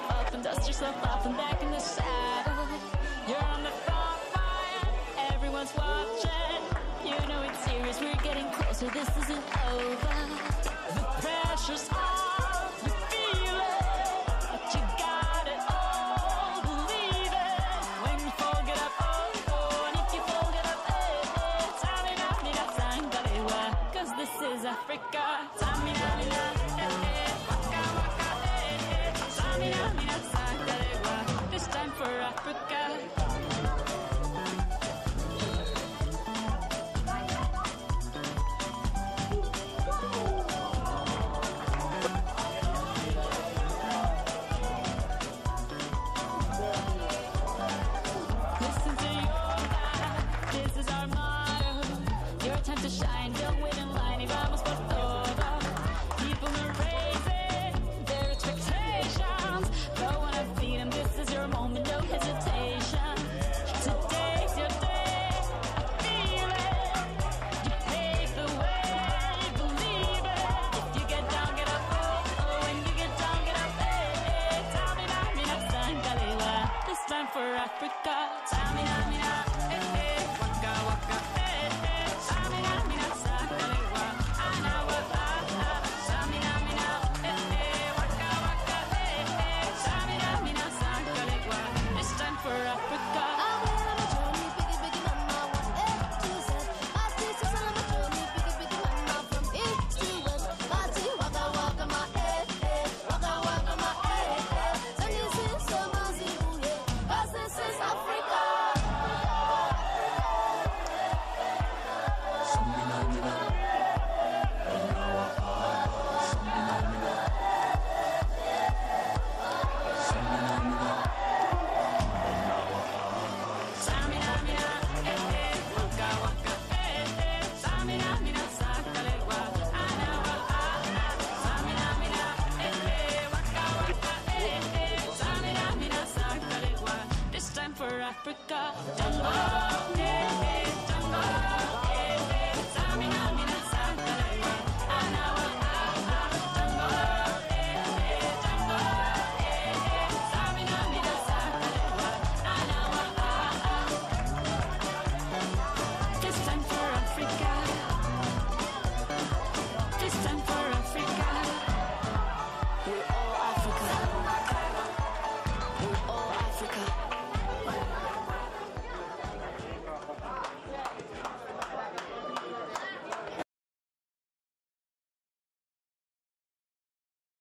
up and dust yourself off and back in the saddle. You're on the front line, everyone's watching. You know it's serious, we're getting closer, this isn't over. The pressure's on, you feel it, but you got it all, believe it. When you fold it up, oh, oh, and if you fold it up, eh, eh, Tamina, mina, sangalewa, 'cause this is Africa. Tamina, mina, eh, eh, waka, waka, eh, eh, Tamina, mina, sangalewa, this time for Africa. Listen to your life, this is our motto. Your time to shine, don't wait in line, y vamos por todo. People are raising their expectations. Go on and feed them, this is your moment, no hesitation. Today's your day, I feel it. You pave the way, believe it. If you get down, get up, oh, oh. When you get down, get up, eh, eh. Tamina, mina, sangalewa, this time for Africa. Tamina, mina, eh, eh, waka, waka, eh, eh. Tamina, mina, sangalewa, anawa, ah, ah. Tamina, mina, eh, eh, waka, waka, eh, eh. Tamina, mina, sangalewa, this time for Africa. Tamina, mina, eh, eh, waka, waka, eh, eh. Tamina, mina, sangalewa, anawa, ah, ah. Tamina, mina, eh, eh, waka, waka, eh, eh. Tamina, mina, sangalewa, this time for Africa. Tango, eh, eh, tango.